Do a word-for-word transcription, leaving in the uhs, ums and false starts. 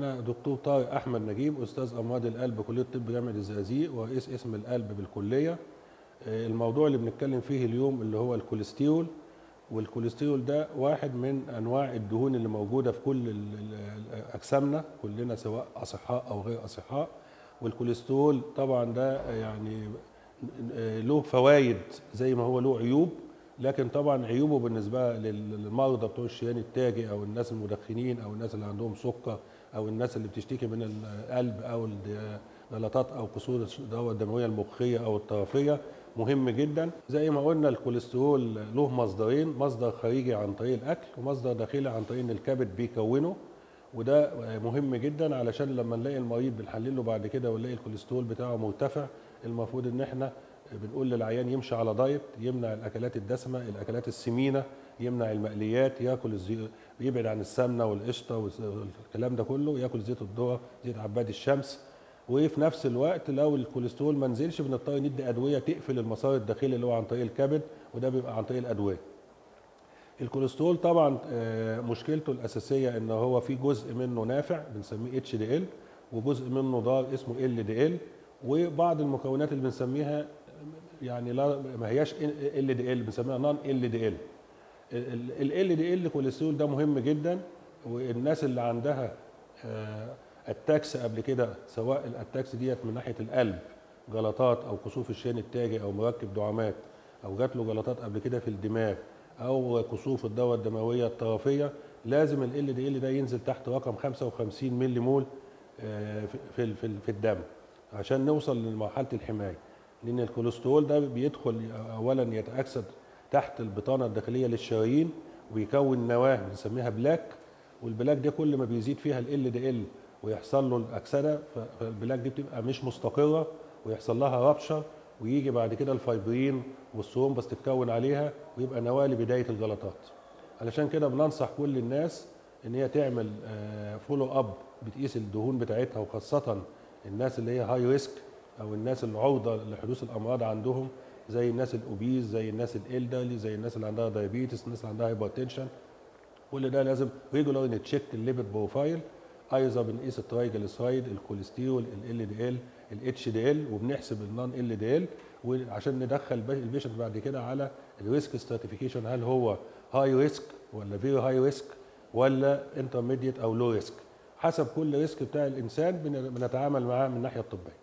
أنا دكتور طارق أحمد نجيب، أستاذ أمراض القلب كلية طب جامعة الزقازيق ورئيس قسم القلب بالكلية. الموضوع اللي بنتكلم فيه اليوم اللي هو الكوليسترول، والكوليسترول ده واحد من أنواع الدهون اللي موجودة في كل أجسامنا كلنا سواء أصحاء أو غير أصحاء. والكوليسترول طبعا ده يعني له فوائد زي ما هو له عيوب، لكن طبعا عيوبه بالنسبه للمرضى بتوع الشريان التاجي او الناس المدخنين او الناس اللي عندهم سكر او الناس اللي بتشتكي من القلب او الجلطات او قصور الدوره الدمويه المخيه او الطرفيه مهم جدا. زي ما قلنا الكوليسترول له مصدرين، مصدر خارجي عن طريق الاكل ومصدر داخلي عن طريق ان الكبد بيكونه، وده مهم جدا علشان لما نلاقي المريض بنحلله بعد كده ونلاقي الكوليسترول بتاعه مرتفع، المفروض ان احنا بنقول للعيان يمشي على دايت، يمنع الاكلات الدسمه، الاكلات السمينه، يمنع المقليات، ياكل الزي... يبعد عن السمنه والقشطه والكلام ده كله، ياكل زيت الذره، زيت عباد الشمس. وفي نفس الوقت لو الكوليسترول ما نزلش بنضطر ندي ادويه تقفل المسار الداخلي اللي هو عن طريق الكبد، وده بيبقى عن طريق الادويه. الكوليسترول طبعا مشكلته الاساسيه ان هو في جزء منه نافع بنسميه اتش دي ال، وجزء منه ضار اسمه ال دي ال، وبعض المكونات اللي بنسميها يعني لا ما هياش ال دي ال بنسميها نون ال دي ال. ال دي ال كوليسترول ده مهم جدا، والناس اللي عندها اتاكس قبل كده سواء الاتاكس ديت من ناحيه القلب جلطات او كسوف الشريان التاجي او مركب دعامات او جات له جلطات قبل كده في الدماغ او كسوف الدوره الدمويه الطرفيه، لازم ال دي ال ده ينزل تحت رقم خمسة وخمسين ملي مول في في في الدم عشان نوصل لمرحله الحمايه. لان الكوليسترول ده بيدخل اولا يتاكسد تحت البطانه الداخليه للشرايين ويكون نواه بنسميها بلاك، والبلاك ده كل ما بيزيد فيها ال دي ال ويحصل له الاكسده فالبلاك دي بتبقى مش مستقره ويحصل لها رابشر، ويجي بعد كده الفايبرين والثرومبس تتكون عليها ويبقى نواه لبدايه الجلطات. علشان كده بننصح كل الناس ان هي تعمل فولو اب بتقيس الدهون بتاعتها، وخاصه الناس اللي هي هاي ريسك او الناس العرضه لحدوث الامراض عندهم زي الناس الاوبيز، زي الناس الالدرلي، زي الناس اللي عندها دايابيتس، الناس اللي عندها هايبرتنشن. كل ده لازم ريجولار نتشيك الليبيد بروفايل، ايضا بنقيس الترايجليسرايد، الكوليسترول، ال دي ال، الاتش دي ال، وبنحسب النون ال دي ال، وعشان ندخل البيشنت بعد كده على الريسك ستراتيفيكيشن، هل هو هاي ريسك ولا فيري هاي ريسك ولا انترميديت او لو ريسك. حسب كل ريسك بتاع الانسان بنتعامل معاه من الناحيه الطبيه.